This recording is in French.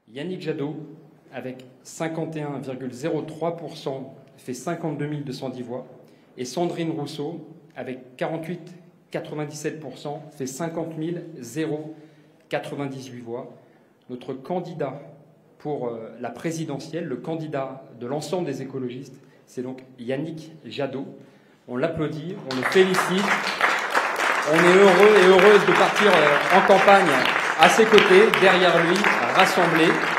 Yannick Jadot, avec 51,03%, fait 52 210 voix. Et Sandrine Rousseau, avec 48,97%, fait 50 098 voix. Notre candidat pour la présidentielle, le candidat de l'ensemble des écologistes, c'est donc Yannick Jadot. On l'applaudit, on le félicite. On est heureux et heureuse de partir en campagne à ses côtés, derrière lui, rassemblés.